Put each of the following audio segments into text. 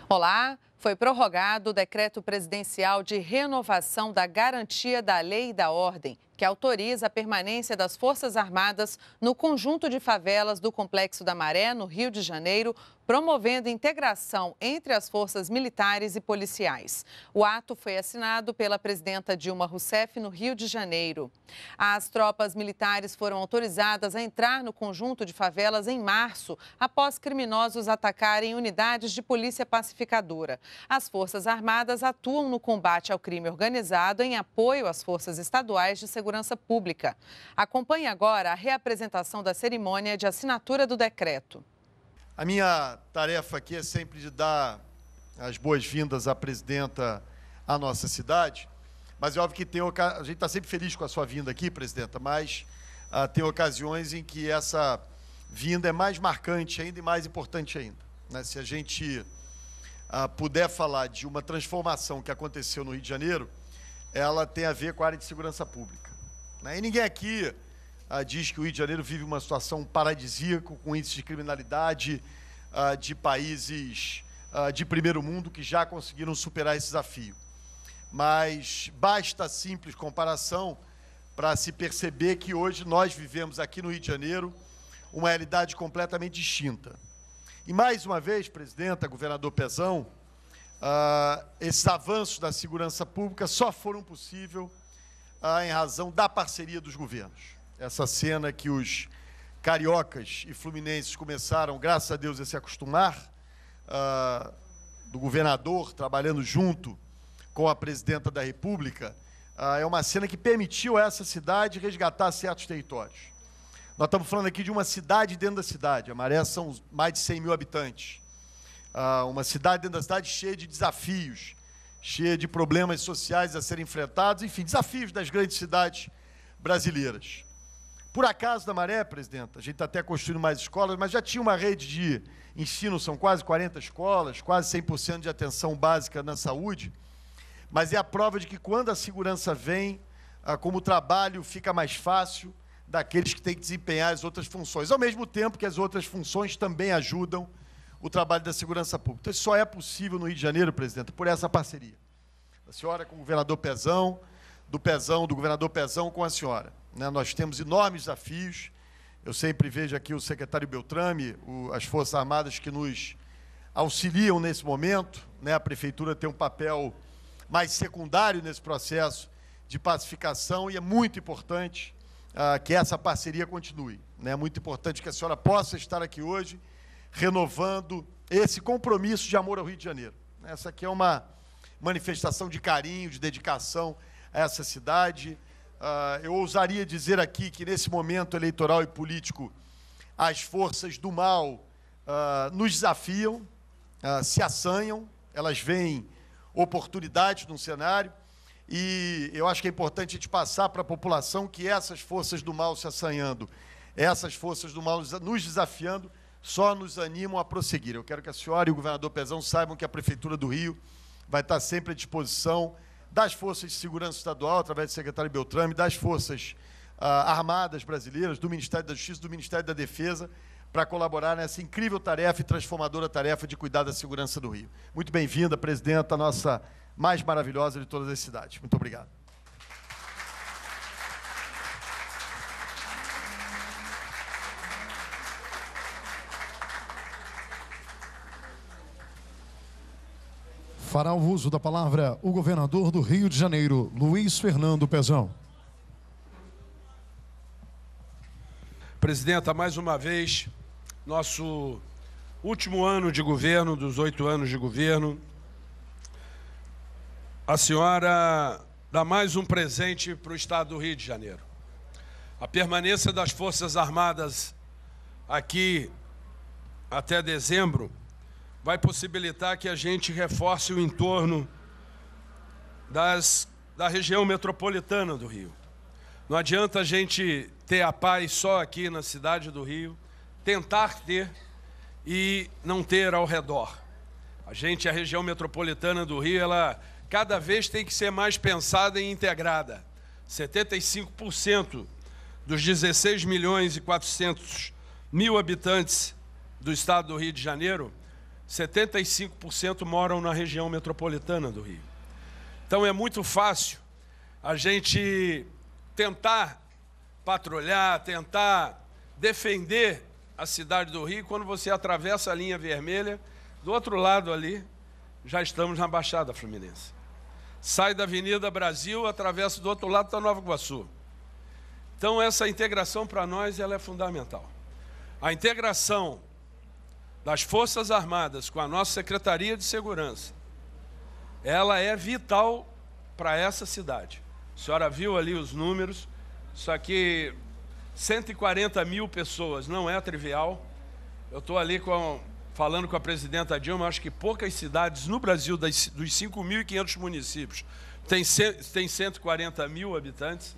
Olá, foi prorrogado o decreto presidencial de renovação da garantia da lei e da ordem, que autoriza a permanência das Forças Armadas no conjunto de favelas do Complexo da Maré, no Rio de Janeiro, promovendo integração entre as forças militares e policiais. O ato foi assinado pela presidenta Dilma Rousseff no Rio de Janeiro. As tropas militares foram autorizadas a entrar no conjunto de favelas em março, após criminosos atacarem unidades de polícia pacificadora. As Forças Armadas atuam no combate ao crime organizado em apoio às forças estaduais de segurança pública. Acompanhe agora a reapresentação da cerimônia de assinatura do decreto. A minha tarefa aqui é sempre de dar as boas-vindas à presidenta à nossa cidade, mas é óbvio que a gente está sempre feliz com a sua vinda aqui, presidenta, mas tem ocasiões em que essa vinda é mais marcante ainda e mais importante ainda, né? Se a gente puder falar de uma transformação que aconteceu no Rio de Janeiro, ela tem a ver com a área de segurança pública, né? E ninguém aqui diz que o Rio de Janeiro vive uma situação paradisíaca, com índice de criminalidade de países de primeiro mundo que já conseguiram superar esse desafio. Mas basta a simples comparação para se perceber que hoje nós vivemos aqui no Rio de Janeiro uma realidade completamente distinta. E mais uma vez, presidenta, governador Pezão, esses avanços da segurança pública só foram possíveis em razão da parceria dos governos. Essa cena que os cariocas e fluminenses começaram, graças a Deus, a se acostumar, do governador trabalhando junto com a presidenta da República, é uma cena que permitiu a essa cidade resgatar certos territórios. Nós estamos falando aqui de uma cidade dentro da cidade. A Maré são mais de 100 mil habitantes. Uma cidade dentro da cidade cheia de desafios, cheia de problemas sociais a serem enfrentados, enfim, desafios das grandes cidades brasileiras. Por acaso, na Maré, presidenta, a gente está até construindo mais escolas, mas já tinha uma rede de ensino, são quase 40 escolas, quase 100% de atenção básica na saúde, mas é a prova de que quando a segurança vem, como o trabalho fica mais fácil daqueles que têm que desempenhar as outras funções, ao mesmo tempo que as outras funções também ajudam o trabalho da segurança pública. Então, isso só é possível no Rio de Janeiro, presidenta, por essa parceria. A senhora com o governador Pezão, do governador Pezão com a senhora. Nós temos enormes desafios. Eu sempre vejo aqui o secretário Beltrame, as Forças Armadas que nos auxiliam nesse momento, né? A Prefeitura tem um papel mais secundário nesse processo de pacificação e é muito importante que essa parceria continue, né? É muito importante que a senhora possa estar aqui hoje renovando esse compromisso de amor ao Rio de Janeiro. Essa aqui é uma manifestação de carinho, de dedicação a essa cidade. Eu ousaria dizer aqui que, nesse momento eleitoral e político, as forças do mal nos desafiam, se assanham, elas veem oportunidades no cenário, e eu acho que é importante a gente passar para a população que essas forças do mal se assanhando, essas forças do mal nos desafiando, só nos animam a prosseguir. Eu quero que a senhora e o governador Pezão saibam que a Prefeitura do Rio vai estar sempre à disposição das Forças de Segurança Estadual, através do secretário Beltrame, das Forças Armadas brasileiras, do Ministério da Justiça, do Ministério da Defesa, para colaborar nessa incrível tarefa e transformadora tarefa de cuidar da segurança do Rio. Muito bem-vinda, presidenta, a nossa mais maravilhosa de todas as cidades. Muito obrigado. Fará o uso da palavra o governador do Rio de Janeiro, Luiz Fernando Pezão. Presidenta, mais uma vez, nosso último ano de governo, dos 8 anos de governo, a senhora dá mais um presente para o Estado do Rio de Janeiro. A permanência das Forças Armadas aqui até dezembro vai possibilitar que a gente reforce o entorno da região metropolitana do Rio. Não adianta a gente ter a paz só aqui na cidade do Rio, tentar ter e não ter ao redor. A região metropolitana do Rio, ela cada vez tem que ser mais pensada e integrada. 75% dos 16 milhões e 400 mil habitantes do estado do Rio de Janeiro 75% moram na região metropolitana do Rio. Então é muito fácil a gente tentar patrulhar, tentar defender a cidade do Rio, quando você atravessa a linha vermelha, do outro lado ali, já estamos na Baixada Fluminense. Sai da Avenida Brasil, atravessa do outro lado da Nova Iguaçu. Então essa integração para nós ela é fundamental. A integração das Forças Armadas com a nossa Secretaria de Segurança, ela é vital para essa cidade. A senhora viu ali os números, isso aqui, 140 mil pessoas, não é trivial. Eu estou ali falando com a presidenta Dilma, acho que poucas cidades no Brasil, dos 5.500 municípios, tem 140 mil habitantes.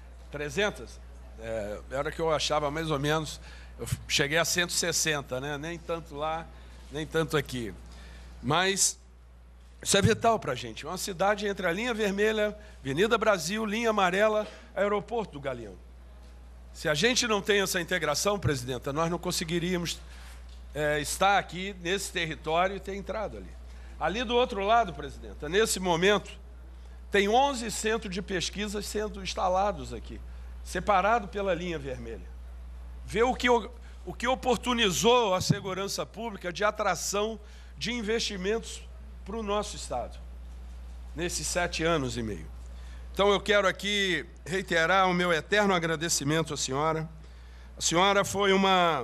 300? Era que eu achava mais ou menos, eu cheguei a 160, né? Nem tanto lá, nem tanto aqui. Mas isso é vital para a gente. Uma cidade entre a linha vermelha, Avenida Brasil, linha amarela, aeroporto do Galeão. Se a gente não tem essa integração, presidenta, nós não conseguiríamos estar aqui nesse território e ter entrado ali. Ali do outro lado, presidenta, nesse momento, tem 11 centros de pesquisa sendo instalados aqui, separado pela linha vermelha. Vê o que oportunizou a segurança pública de atração de investimentos para o nosso Estado, nesses 7 anos e meio. Então eu quero aqui reiterar o meu eterno agradecimento à senhora. A senhora foi uma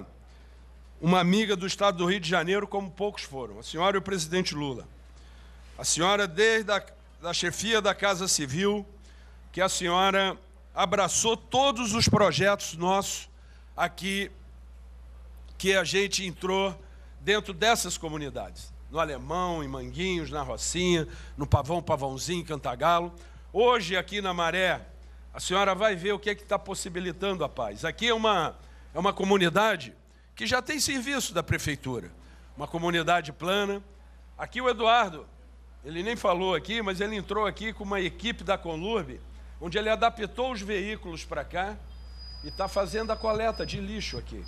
amiga do Estado do Rio de Janeiro, como poucos foram. A senhora e o presidente Lula. A senhora, desde a chefia da Casa Civil, que a senhora abraçou todos os projetos nossos aqui, que a gente entrou dentro dessas comunidades. No Alemão, em Manguinhos, na Rocinha, no Pavãozinho, Cantagalo. Hoje, aqui na Maré, a senhora vai ver o que é que está possibilitando a paz. Aqui é uma comunidade que já tem serviço da prefeitura. Uma comunidade plana. Aqui o Eduardo, ele nem falou aqui, mas ele entrou aqui com uma equipe da Conlurb, onde ele adaptou os veículos para cá e está fazendo a coleta de lixo aqui.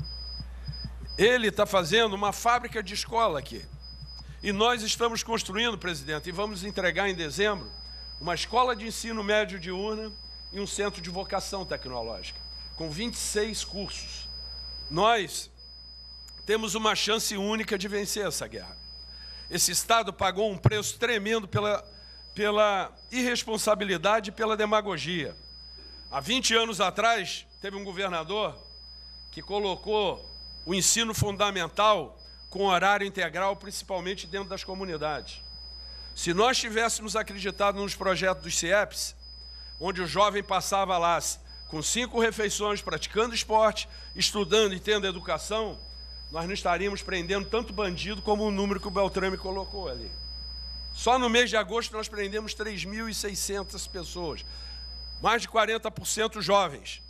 Ele está fazendo uma fábrica de escola aqui. E nós estamos construindo, presidente, e vamos entregar em dezembro, uma escola de ensino médio diurna e um centro de vocação tecnológica, com 26 cursos. Nós temos uma chance única de vencer essa guerra. Esse Estado pagou um preço tremendo pela irresponsabilidade e pela demagogia. Há 20 anos atrás, teve um governador que colocou o ensino fundamental com horário integral, principalmente dentro das comunidades. Se nós tivéssemos acreditado nos projetos dos CIEPs, onde o jovem passava lá com 5 refeições, praticando esporte, estudando e tendo educação, nós não estaríamos prendendo tanto bandido como o número que o Beltrame colocou ali. Só no mês de agosto nós prendemos 3.600 pessoas, mais de 40% jovens.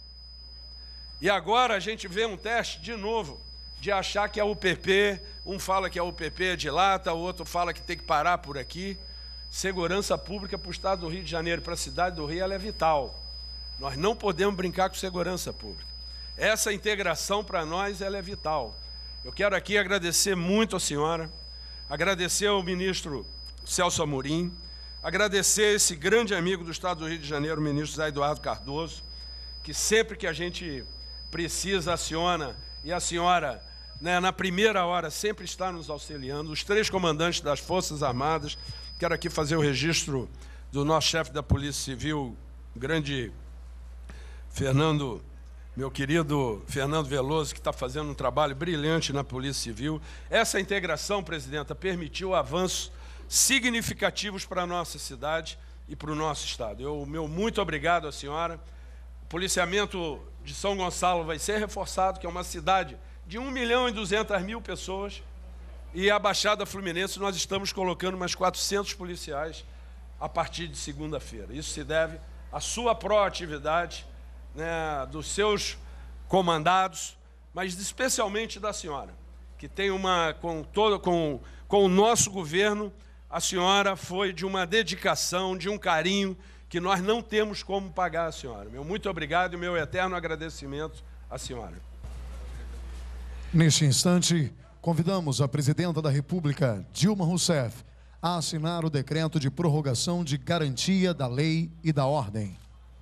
E agora a gente vê um teste de novo, de achar que a UPP, um fala que a UPP é de lata, o outro fala que tem que parar por aqui. Segurança pública para o Estado do Rio de Janeiro, para a cidade do Rio, ela é vital. Nós não podemos brincar com segurança pública. Essa integração para nós, ela é vital. Eu quero aqui agradecer muito a senhora, agradecer ao ministro Celso Amorim, agradecer esse grande amigo do Estado do Rio de Janeiro, o ministro Zé Eduardo Cardoso, que sempre que a gente precisa, aciona, e a senhora, né, na primeira hora, sempre está nos auxiliando. Os 3 comandantes das Forças Armadas. Quero aqui fazer o registro do nosso chefe da Polícia Civil, grande Fernando, meu querido Fernando Veloso, que está fazendo um trabalho brilhante na Polícia Civil. Essa integração, presidenta, permitiu avanços significativos para a nossa cidade e para o nosso Estado. Meu muito obrigado à senhora. O policiamento de São Gonçalo vai ser reforçado, que é uma cidade de 1.200.000 pessoas, e a Baixada Fluminense nós estamos colocando mais 400 policiais a partir de segunda-feira. Isso se deve à sua proatividade, né, dos seus comandados, mas especialmente da senhora, que tem com o nosso governo, a senhora foi de uma dedicação, de um carinho, que nós não temos como pagar a senhora. Meu muito obrigado e meu eterno agradecimento à senhora. Neste instante, convidamos a Presidenta da República, Dilma Rousseff, a assinar o decreto de prorrogação de garantia da lei e da ordem.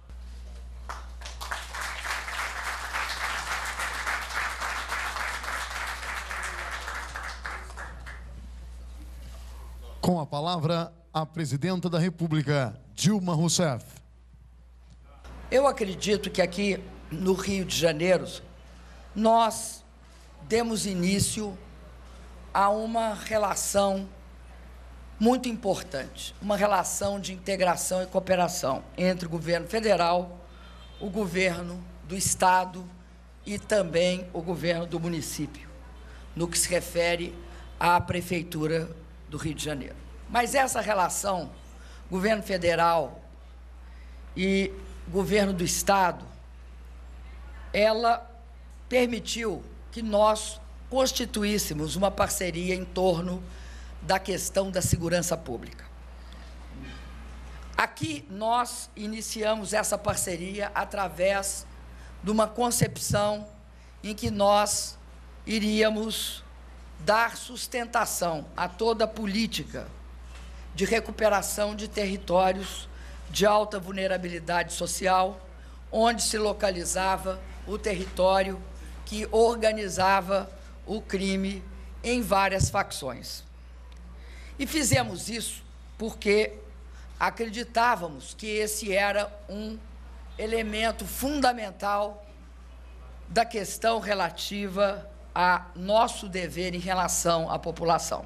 Com a palavra, a Presidenta da República, Dilma Rousseff. Eu acredito que aqui no Rio de Janeiro, nós demos início a uma relação muito importante, uma relação de integração e cooperação entre o governo federal, o governo do estado e também o governo do município, no que se refere à prefeitura do Rio de Janeiro. Mas essa relação, governo federal e governo do estado, ela permitiu que nós constituíssemos uma parceria em torno da questão da segurança pública. Aqui nós iniciamos essa parceria através de uma concepção em que nós iríamos dar sustentação a toda a política de recuperação de territórios de alta vulnerabilidade social, onde se localizava o território que organizava o crime em várias facções. E fizemos isso porque acreditávamos que esse era um elemento fundamental da questão relativa a nosso dever em relação à população.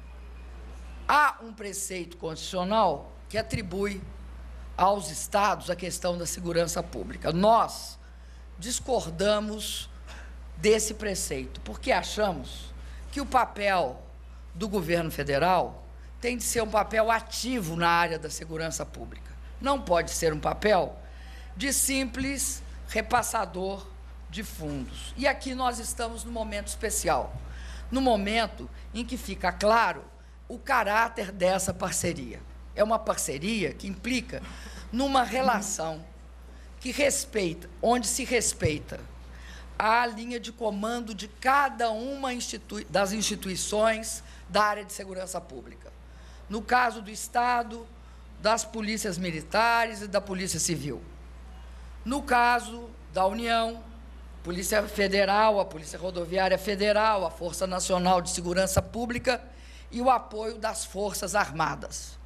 Há um preceito constitucional que atribui aos estados a questão da segurança pública. Nós discordamos desse preceito, porque achamos que o papel do governo federal tem de ser um papel ativo na área da segurança pública. Não pode ser um papel de simples repassador de fundos. E aqui nós estamos num momento especial, no momento em que fica claro o caráter dessa parceria. É uma parceria que implica numa relação que respeita, onde se respeita a linha de comando de cada uma das instituições da área de segurança pública. No caso do Estado, das polícias militares e da Polícia Civil. No caso da União, Polícia Federal, a Polícia Rodoviária Federal, a Força Nacional de Segurança Pública e o apoio das Forças Armadas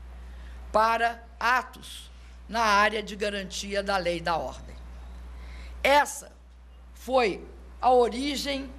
para atos na área de garantia da lei e da ordem. Essa foi a origem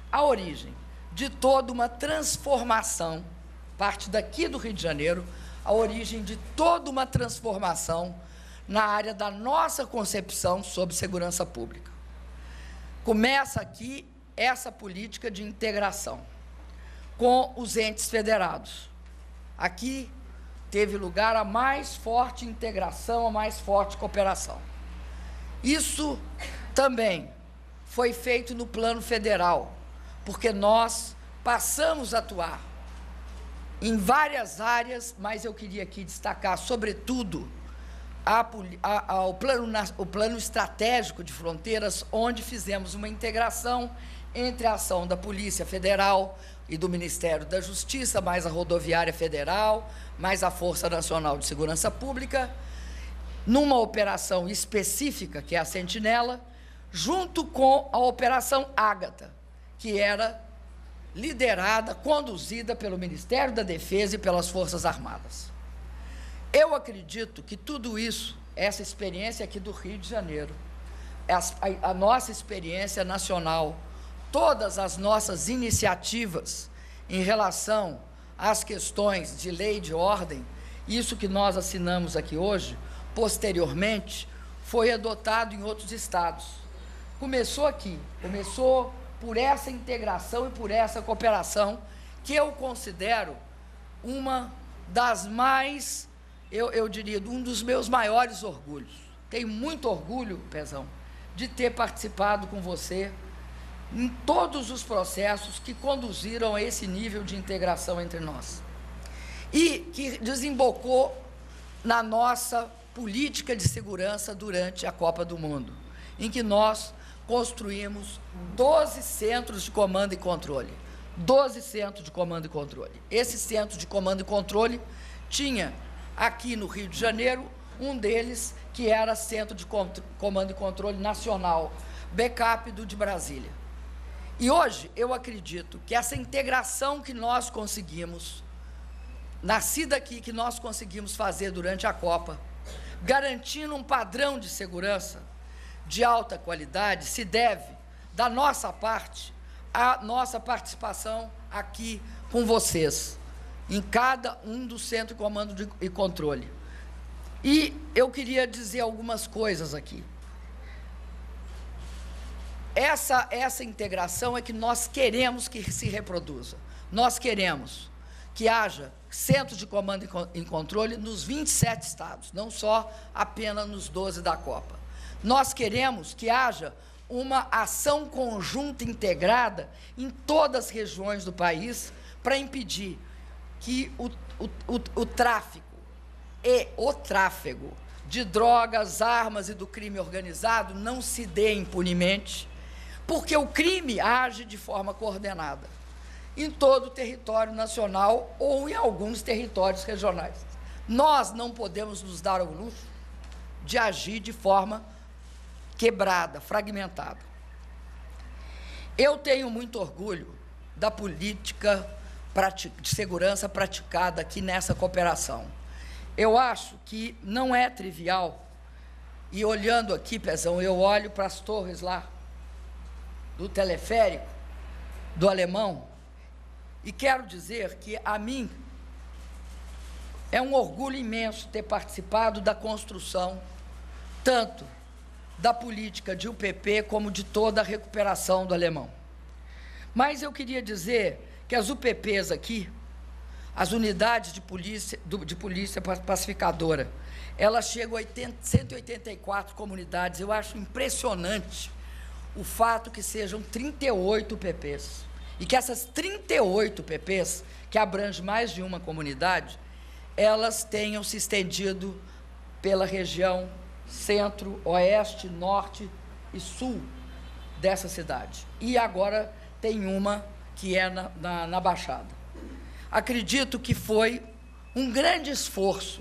de toda uma transformação, parte daqui do Rio de Janeiro, a origem de toda uma transformação na área da nossa concepção sobre segurança pública. Começa aqui essa política de integração com os entes federados. Aqui teve lugar a mais forte integração, a mais forte cooperação. Isso também foi feito no plano federal, porque nós passamos a atuar em várias áreas, mas eu queria aqui destacar, sobretudo, o plano estratégico de fronteiras, onde fizemos uma integração entre a ação da Polícia Federal e do Ministério da Justiça, mais a Rodoviária Federal, mais a Força Nacional de Segurança Pública, numa operação específica, que é a Sentinela, junto com a Operação Ágata, que era liderada, conduzida pelo Ministério da Defesa e pelas Forças Armadas. Eu acredito que tudo isso, essa experiência aqui do Rio de Janeiro, a nossa experiência nacional, todas as nossas iniciativas em relação às questões de lei e de ordem, isso que nós assinamos aqui hoje, posteriormente, foi adotado em outros estados. Começou aqui, começou por essa integração e por essa cooperação, que eu considero uma das mais, eu diria, um dos meus maiores orgulhos. Tenho muito orgulho, Pezão, de ter participado com você em todos os processos que conduziram a esse nível de integração entre nós. E que desembocou na nossa política de segurança durante a Copa do Mundo, em que nós construímos 12 centros de comando e controle. 12 centros de comando e controle. Esse centro de comando e controle tinha, aqui no Rio de Janeiro, um deles que era Centro de Comando e Controle Nacional, backup do de Brasília. E hoje, eu acredito que essa integração que nós conseguimos, nascida aqui, que nós conseguimos fazer durante a Copa, garantindo um padrão de segurança de alta qualidade, se deve, da nossa parte, à nossa participação aqui com vocês, em cada um dos centros de comando e controle. E eu queria dizer algumas coisas aqui. Essa integração é que nós queremos que se reproduza. Nós queremos que haja centros de comando e controle nos 27 estados, não só apenas nos 12 da Copa. Nós queremos que haja uma ação conjunta integrada em todas as regiões do país para impedir que o tráfico e o tráfego de drogas, armas e do crime organizado não se dê impunemente, porque o crime age de forma coordenada em todo o território nacional ou em alguns territórios regionais. Nós não podemos nos dar ao luxo de agir de forma quebrada, fragmentada. Eu tenho muito orgulho da política de segurança praticada aqui nessa cooperação. Eu acho que não é trivial, e olhando aqui, Pezão, eu olho para as torres lá, do teleférico, do Alemão, e quero dizer que, a mim, é um orgulho imenso ter participado da construção, tanto da política de UPP, como de toda a recuperação do Alemão. Mas eu queria dizer que as UPPs aqui, as unidades de polícia pacificadora, elas chegam a 184 comunidades. Eu acho impressionante o fato que sejam 38 UPPs, e que essas 38 UPPs, que abrangem mais de uma comunidade, elas tenham se estendido pela região centro, oeste, norte e sul dessa cidade. E agora tem uma que é na Baixada. Acredito que foi um grande esforço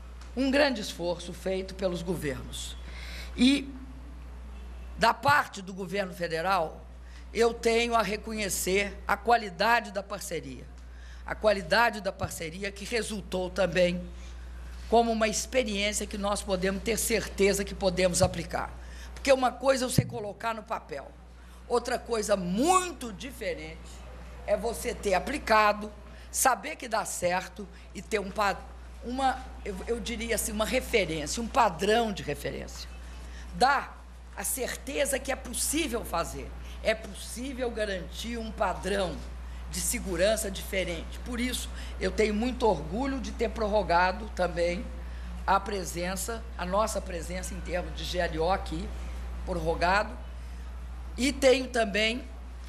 feito pelos governos. E, da parte do governo federal, eu tenho a reconhecer a qualidade da parceria que resultou também como uma experiência que nós podemos ter certeza que podemos aplicar. Porque uma coisa é você colocar no papel, outra coisa muito diferente é você ter aplicado, saber que dá certo e ter eu diria assim, uma referência, um padrão de referência. Dá a certeza que é possível fazer, é possível garantir um padrão de segurança diferente. Por isso, eu tenho muito orgulho de ter prorrogado também a nossa presença em termos de GLO aqui, prorrogado, e tenho também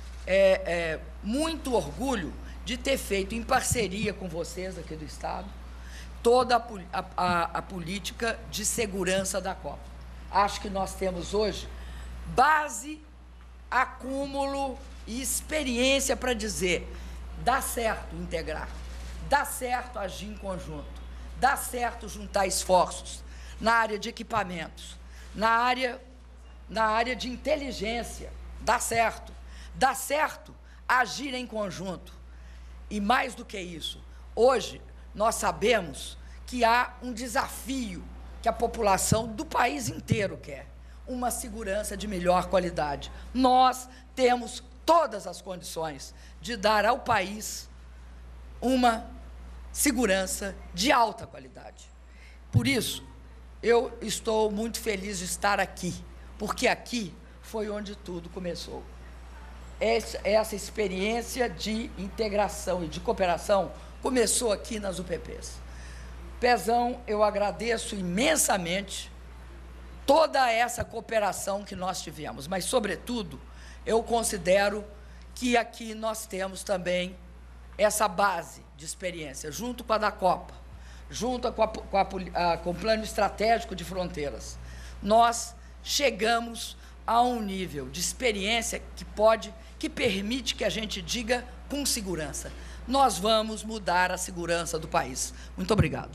muito orgulho de ter feito, em parceria com vocês aqui do Estado, toda a política de segurança da Copa. Acho que nós temos hoje base, acúmulo e experiência para dizer: dá certo integrar, dá certo agir em conjunto, dá certo juntar esforços na área de equipamentos, na área de inteligência, dá certo agir em conjunto. E mais do que isso, hoje nós sabemos que há um desafio que a população do país inteiro quer: uma segurança de melhor qualidade. Nós temos todas as condições de dar ao país uma segurança de alta qualidade. Por isso, eu estou muito feliz de estar aqui, porque aqui foi onde tudo começou. Essa experiência de integração e de cooperação começou aqui nas UPPs. Pezão, eu agradeço imensamente toda essa cooperação que nós tivemos, mas, sobretudo, eu considero que aqui nós temos também essa base de experiência, junto com a da Copa, junto com o Plano Estratégico de Fronteiras. Nós chegamos a um nível de experiência que permite que a gente diga com segurança: nós vamos mudar a segurança do país. Muito obrigado.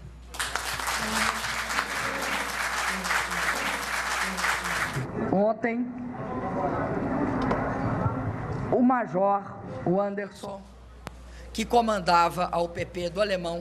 Ontem, o major, o Anderson, que comandava a UPP do Alemão,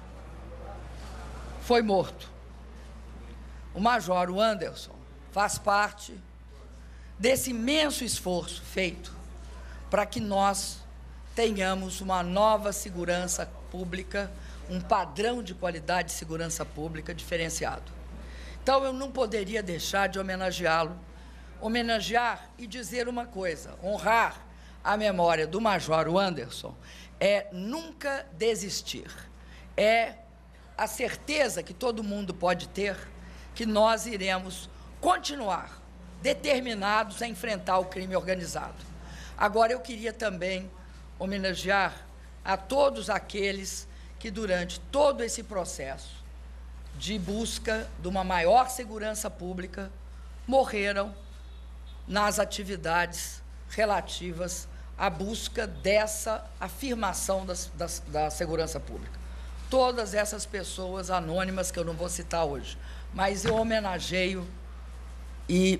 foi morto. O major, o Anderson, faz parte desse imenso esforço feito para que nós tenhamos uma nova segurança pública, um padrão de qualidade de segurança pública diferenciado. Então, eu não poderia deixar de homenageá-lo, homenagear e dizer uma coisa: honrar a memória do major Anderson é nunca desistir, é a certeza que todo mundo pode ter que nós iremos continuar determinados a enfrentar o crime organizado. Agora, eu queria também homenagear a todos aqueles que, durante todo esse processo de busca de uma maior segurança pública, morreram nas atividades relativas à busca dessa afirmação da segurança pública. Todas essas pessoas anônimas, que eu não vou citar hoje, mas eu homenageio e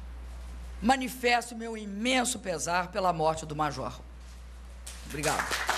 manifesto meu imenso pesar pela morte do major. Obrigado.